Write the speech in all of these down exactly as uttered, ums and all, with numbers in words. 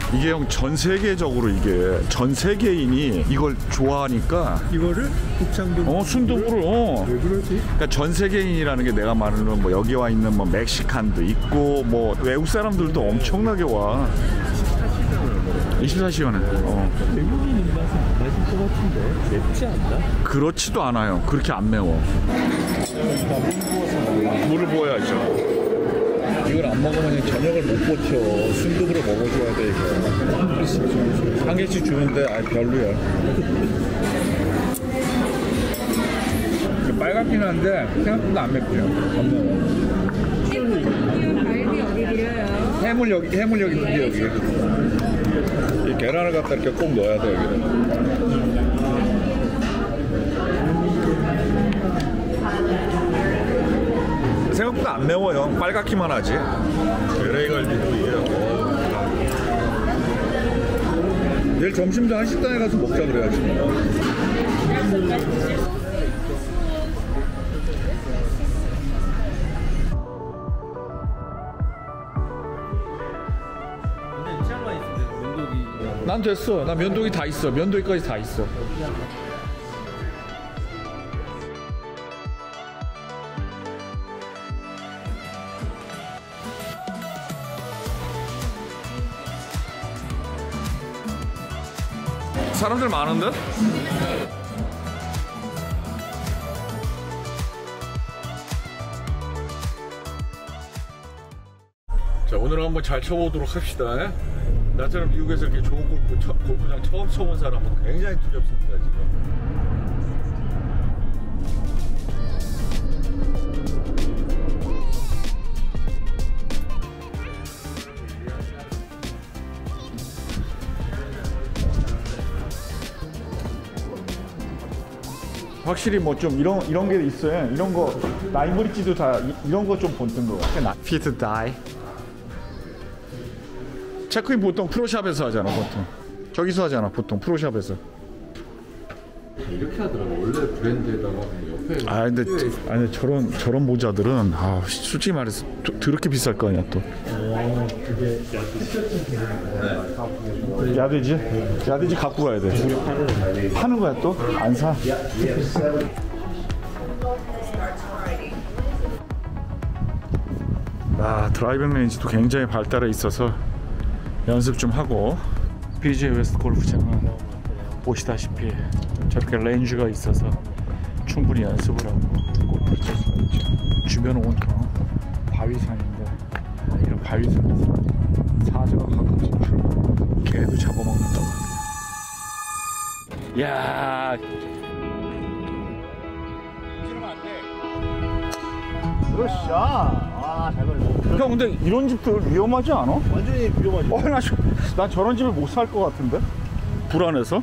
이게 형 전 세계적으로 이게 전 세계인이 이걸 좋아하니까 이거를 곱창도 어 순두부를 어 왜 그러지? 그러니까 전 세계인이라는 게 내가 말하는 뭐 여기 와 있는 뭐 멕시칸도 있고 뭐 외국 사람들도 엄청나게 와. 이십사 시간에 어. 외국인 입맛은 안 맞을 것 같은데 맵지 않나? 그렇지도 않아요. 그렇게 안 매워. 물을 부어야죠. 이걸 안 먹으면 저녁을 못 버텨. 순두부를 먹어줘야 돼 이거. 한 개씩 주는데 아 별로야. 빨갛긴 한데 생각보다 안 맵죠. 안 매워. 갈비 어디 드려요? 해물 여기 해물 여기 있는데 여기. 이 계란을 갖다 이렇게 꼭 넣어야 돼 여기는. 생각보다 안 매워요. 빨갛기만 하지. 엘에이갈비도 이해하고. 내일 점심도 한식당에 가서 먹자 그래야지. 난 됐어. 나 면도기 다 있어. 면도기까지 다 있어. 사람들 많은데? 자, 오늘 한번 잘 쳐보도록 합시다. 나처럼 미국에서 이렇게 좋은 골프, 처, 골프장 처음 쳐본 사람은 굉장히 두렵습니다, 지금. 확실히 뭐 좀 이런 이런 게 있어요. 이런 거 라인 브릿지도 다 이, 이런 거 좀 본뜬 거 같아. 피트 다이. 체크인 보통 프로샵에서 하잖아, 보통. 저기서 하잖아, 보통 프로샵에서. 이렇게 하더라고. 원래 브랜드에다가 옆에. 아 근데 아니 저런 저런 모자들은 아 솔직히 말해서 도, 더럽게 비쌀 거 아니야 또. 어, 그게 네. 야돼지? 야돼지 갖고 가야 돼. 파는 거야 또? 안 사? 아 드라이빙 레인지도 굉장히 발달해 있어서 연습 좀 하고. 피지에이 웨스트 골프장은 보시다시피 저렇게 레인지가 있어서 충분히 연습을 하고 골프를 칠 수가 있죠. 주변은 온통 바위산인데 이런 바위산에서 사자가 가끔씩 출고 개도 잡아먹는다고 합니다. 야, 이러면 안 돼. 으쌰. 아, 잘 걸렸어. 형 근데 이런 집들 위험하지 않아? 완전히 위험하지. 어, 나, 나 저런 집을 못 살 것 같은데? 불안해서?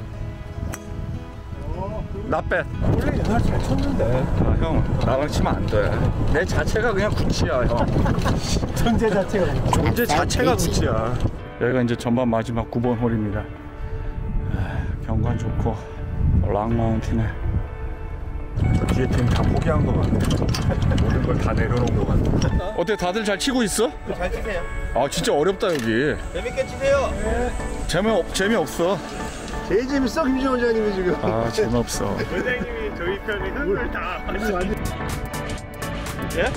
나 빼. 원래 옛날 잘 쳤는데. 아, 형 나랑 치면 안 돼. 내 자체가 그냥 구치야, 형. 존재 자체가. 존재 자체가 구치야. 여기가 이제 전반 마지막 구 번 홀입니다. 아, 경관 좋고 락마운틴에 저 뒤에 팀 다 포기한 것 같네. 모든 걸 다 내려놓은 것 같네. 어때? 다들 잘 치고 있어? 잘 치세요. 아 진짜 어렵다 여기. 재밌게 치세요. 네. 재미없, 재미없어. 제일 재밌어 김지원 원장님이 지금. 아 재미없어. 원장님이 저희 편에 한글 다 아니 완전. 예?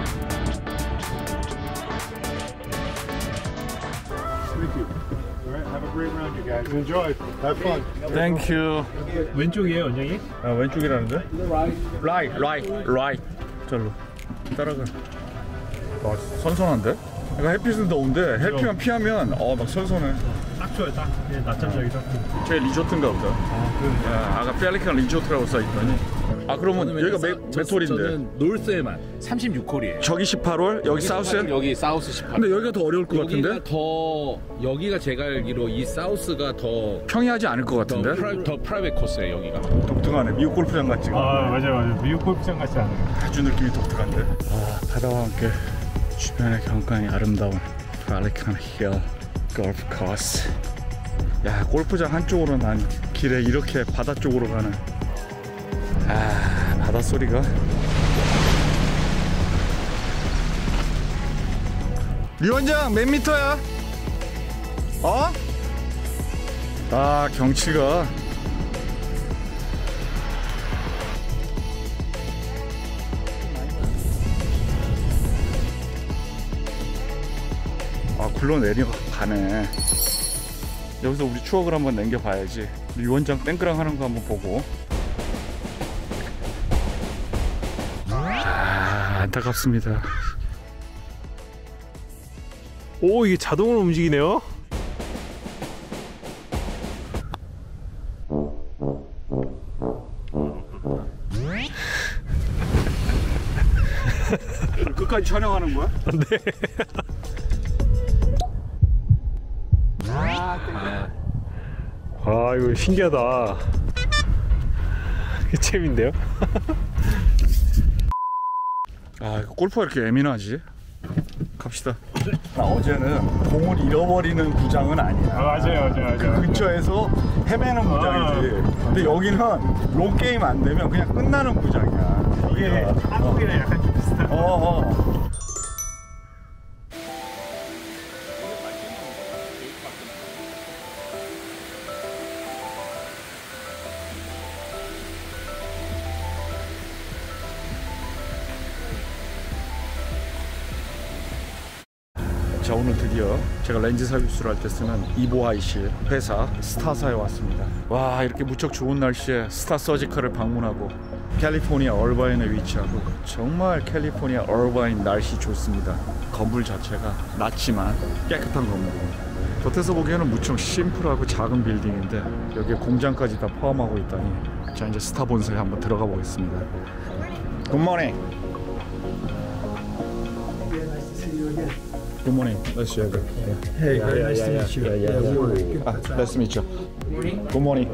Thank you. All right, have a great round, you guys. Enjoy. Have fun. 땡큐. 왼쪽이에요, 원장님? 아 왼쪽이라는데? 라이 라이 라이 절로 따라가. 아 선선한데? 그러니까 햇빛은 더운데 햇빛만 피하면 어 막 선선해. 딱 좋아요, 딱. 예, 낮잠자기 딱. 제 리조트인가 보다. 아, 그. 야, 아까 펠리칸 리조트라고 써있더니. 아 그러면 여기가 몇, 몇 홀인데? 저는 놀스에만 삼십육 홀이에요. 저기 십팔 홀? 여기 사우스에? 여기 사우스 십팔. 근데 여기가 더 어려울 것 여기가 같은데? 더 여기가 제가 알기로 이 사우스가 더 평이하지 않을 것 더, 같은데? 프라, 더 프라이빗 코스예요 여기가. 독특하네. 미국 골프장 같지? 아, 맞아요, 맞아요. 미국 골프장 같지 않아요. 아주 느낌이 독특한데? 아, 바다와 함께 주변의 경관이 아름다운 펠리칸 힐 골프 코스. 야, 골프장 한쪽으로 난 길에 이렇게 바다 쪽으로 가는 아, 바다 소리가. 리 원장 몇 미터야? 어? 아, 경치가 아, 굴러 내려가네. 여기서 우리 추억을 한번 남겨봐야지. 우리 원장 땡그랑 하는 거 한번 보고. 아, 안타깝습니다. 오, 이게 자동으로 움직이네요. 끝까지 촬영하는 거야? 네. 아, 이거 신기하다. 재밌는데요? 아, 골프가 이렇게 예민하지? 갑시다. 어제는 공을 잃어버리는 구장은 아니야. 아, 맞아요, 맞아요, 그 맞아요. 근처에서 헤매는 구장이지. 근데 여기는 롱 게임 안 되면 그냥 끝나는 구장이야. 이게 한국이랑 약간 좀 비슷한. 어, 어. 자, 오늘 드디어 제가 렌즈 서비스를 할 때 쓰는 이보아이씨 회사 스타사에 왔습니다. 와, 이렇게 무척 좋은 날씨에 스타 서지컬을 방문하고 캘리포니아 얼바인에 위치하고 정말 캘리포니아 얼바인 날씨 좋습니다. 건물 자체가 낮지만 깨끗한 건물. 겉에서 보기에는 무척 심플하고 작은 빌딩인데 여기에 공장까지 다 포함하고 있다니. 자, 이제 스타 본사에 한번 들어가 보겠습니다. 굿모닝. Good morning. Let's share it. Hey, very nice to meet you. Yeah, yeah, yeah. Ah, nice to meet you. Good morning.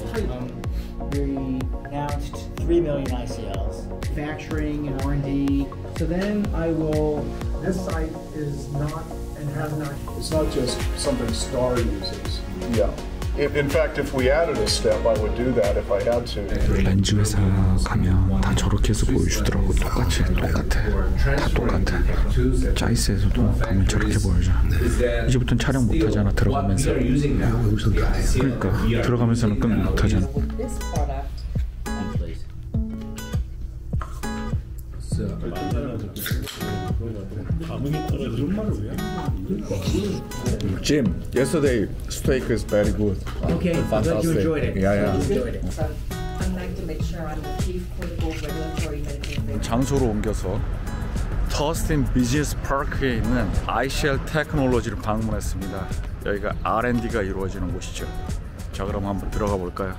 We announced three million I C Ls, manufacturing and R and D. So then I will, this site is not and has not. It's not just something Star uses. Yeah. In, in fact, if we added a step, I would do that if I had to. 렌즈 회사 가면 다 저렇게 해서 보여주더라고. 똑같이 똑같아. 다 똑같아. 자이스에서도 가면 저렇게 보여줘. 이제부터는 촬영 못하잖아. 들어가면서. 그러니까 들어가면서는 끝 못하잖아. This product. Please. Jim, yesterday steak is very good. Okay, I'm glad you enjoyed it. Yeah, yeah. Enjoyed it. So I'd like to make sure I'm the chief critical regulatory medical. 장소로 옮겨서 터스틴 비즈니스 파크에 있는 아이씨엘 테크놀로지를 방문했습니다. 여기가 알 앤 디가 이루어지는 곳이죠. 자, 그럼 한번 들어가 볼까요?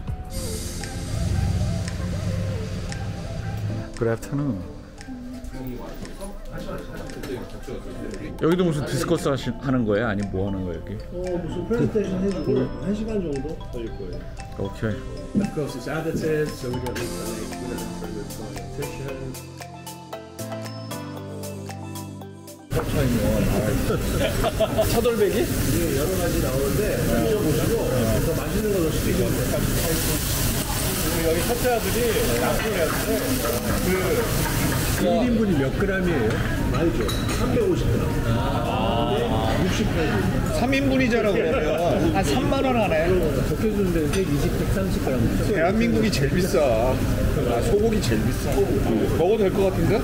Good afternoon. 여기도 무슨 디스커스 하시, 하는 거예요? 아니면 뭐 하는 거예요 여기? 어, 무슨 프레젠테이션 해주고 한 시간 정도 걸릴 거예요. 오케이. Of course, it's additive, so we don't need to make orientation. 차돌배기? 이게 여러 가지 나오는데 드셔보시고 더 맛있는 거 넣을 수도 있고. 여기 첫째아들이 나중에한테 그 일 인분이 몇 그램이에요? 말죠. 삼백오십 그램. 아. 육십팔 그램. 삼 인분이잖아 그러면 한 삼만 원 하네. 적혀주는 데는 백이십, 백삼십 그램. 대한민국이 제일 비싸. 아, 소고기 제일 비싸. 먹어도 될 것 같은데?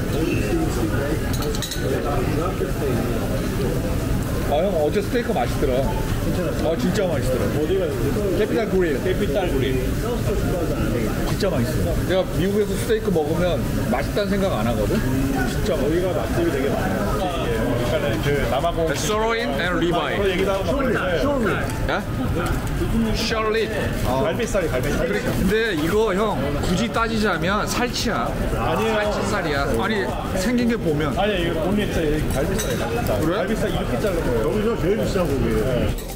아, 형 어제 스테이크 맛있더라. 아, 진짜 맛있더라. 어디가 캐피탈 그릴. 캐피탈 그린. 진짜 맛있어. 내가 미국에서 스테이크 먹으면 맛있다는 생각 안 하거든. 진짜 여기가 맛집이 되게 많아요. 그러니까는 그 남아공 Sirloin and ribeye. 얘기도 하고 막 그랬는데 Charlotte. 갈비살이 갈비살. 근데 이거 형 굳이 따지자면 살치야. 아니에요. 살치살이야. 아니 생긴 게 보면 아니 이거 본인 진짜 갈비살이 갈비살. 그래? 갈비살 이렇게 자른 거예요. 여기서 제일 비싼 고기예요.